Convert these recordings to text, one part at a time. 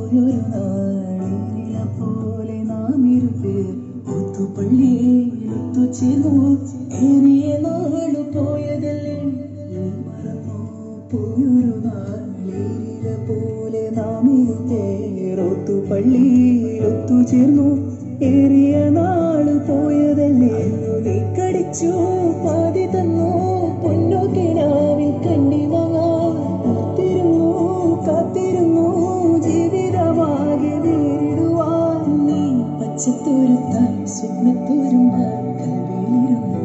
പോയൊരു നാളിനില പോലെ നാം ഇരുപേർ ഒത്തുപള്ളിയിൽ ഒത്തുചേർന്നു. ഏറിയ നാളു പോയതല്ലേ മറന്നു പോയൊരു നാളിനില പോലെ നാം ഇരുപേർ ഒത്തുപള്ളിയിൽ ഒത്തുചേർന്നു. ഏറിയ നാളു പോയതല്ലേ നീ കടിച്ചു പാതി തന്നു പൊന്നു കിനാവിൽ കണ്ണി വാങ്ങാൻ കാത്തിരുന്നു ജീവിതമാകെ നേരിടുവാൻ. നീ പച്ചത്തോരത്താൽ സ്വപ്നത്തോരുമ്പാൽ കൽവിയിലിരുന്നു.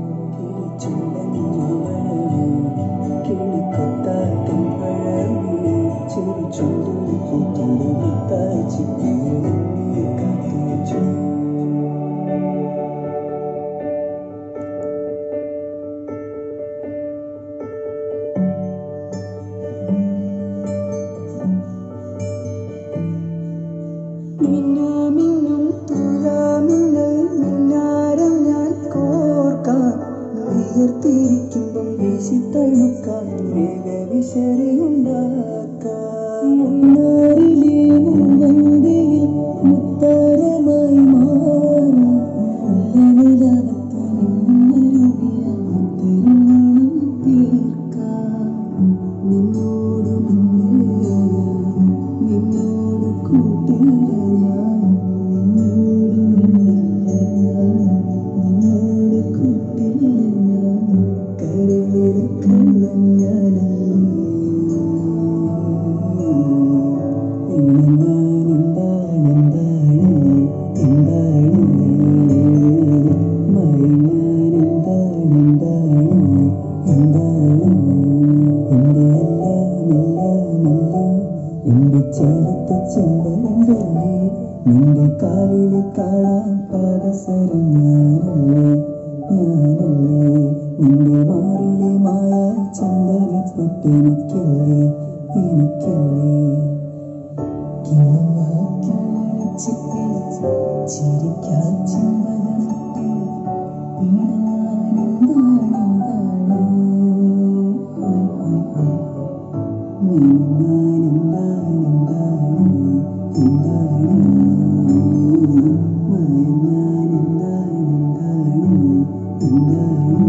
കിളിക്കൊത്താട്ടം പഴമേ ചെറു ചുണ്ടു കൂത്തോട് മുത്തായി ചിപ്പിയെ കാത്തുവച്ചു. മിന്നാമിന്നും തുലാമിന്നൽ മിന്നാരം ഞാൻ കോർക്കാം. ഉയർത്തിരിക്കുമ്പം വീശി തണുക്കാൻ മേഘവിശറിയുണ്ടാക്കാം. മുന്നാറിലെ മുൻവന്തിയിൽ മുത്താരമായി മാറാം. മുല്ലനിലാവത്ത് നിന്നരുവിയ മുത്തരുമണം തീർക്കാം. നിന്നോട് നിന്നോട് കൂട്ടില്ല ഞാൻ, നിന്നോട് കൂട്ടില്ല ഞാൻ, കരളിലെ കള്ളൻ ഞാനല്ലേ. എന്റെ ചേർത്ത് ചെമ്പരന്തല്ലേ നിന്റെ കാലിൽ കാണാൻ പാദസരം ഞാനല്ലേ. നിന്റെ മാറിലെ മായ ചന്ദനപ്പൊട്ടെനിക്കല്ലേ ചിരിക്കാൻ ചെമ്പരത്തെ എന്താണ്